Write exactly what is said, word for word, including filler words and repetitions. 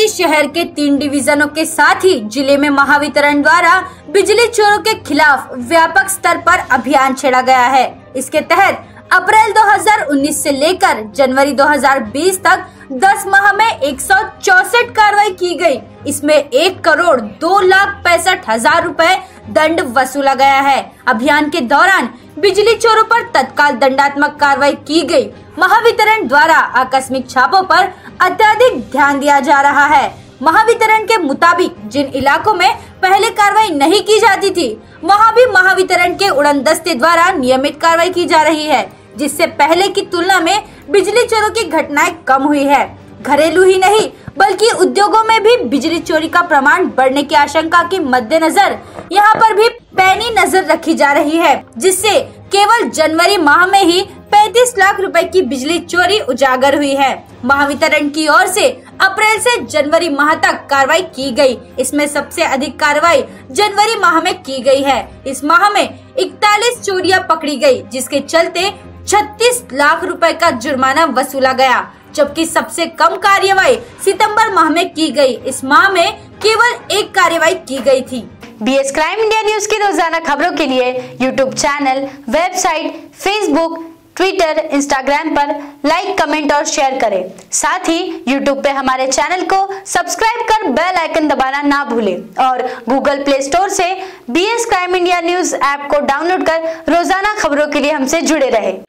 शहर के तीन डिवीजनों के साथ ही जिले में महावितरण द्वारा बिजली चोरों के खिलाफ व्यापक स्तर पर अभियान छेड़ा गया है। इसके तहत अप्रैल दो हज़ार उन्नीस से लेकर जनवरी दो हज़ार बीस तक दस माह में एक सौ चौसठ कार्रवाई की गई। इसमें एक करोड़ दो लाख पैंसठ हजार रूपए दंड वसूला गया है। अभियान के दौरान बिजली चोरों पर तत्काल दंडात्मक कार्रवाई की गई। महावितरण द्वारा आकस्मिक छापों पर अत्यधिक ध्यान दिया जा रहा है। महावितरण के मुताबिक जिन इलाकों में पहले कार्रवाई नहीं की जाती थी, वहां भी महावितरण के उड़न दस्ते द्वारा नियमित कार्रवाई की जा रही है, जिससे पहले की तुलना में बिजली चोरों की घटनाएं कम हुई है। घरेलू ही नहीं बल्कि उद्योगों में भी बिजली चोरी का प्रमाण बढ़ने की आशंका के मद्देनजर यहाँ पर भी पैनी नजर रखी जा रही है, जिससे केवल जनवरी माह में ही पैंतीस लाख रुपए की बिजली चोरी उजागर हुई है। महावितरण की ओर से अप्रैल से जनवरी माह तक कार्रवाई की गई। इसमें सबसे अधिक कार्रवाई जनवरी माह में की गई है। इस माह में इकतालीस चोरियां पकड़ी गई, जिसके चलते छत्तीस लाख रुपए का जुर्माना वसूला गया, जबकि सबसे कम कार्यवाही सितंबर माह में की गई। इस माह में केवल एक कार्यवाही की गई थी। बीएस क्राइम इंडिया न्यूज की रोजाना खबरों के लिए YouTube channel, website, Facebook, Twitter, Instagram पर लाइक, कमेंट और शेयर करें। साथ ही यूट्यूब पे हमारे चैनल को सब्सक्राइब कर बेल आइकन दबाना ना भूलें और गूगल प्ले स्टोर से BS crime India news app को डाउनलोड कर रोजाना खबरों के लिए हमसे जुड़े रहें।